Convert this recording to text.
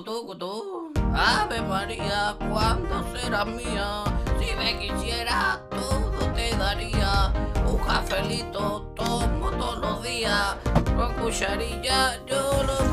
cutú, cutú. Ave María, ¿cuándo serás mía? Si me quisiera, todo te daría. Un cafelito tomo todos los días. Con cucharilla yo lo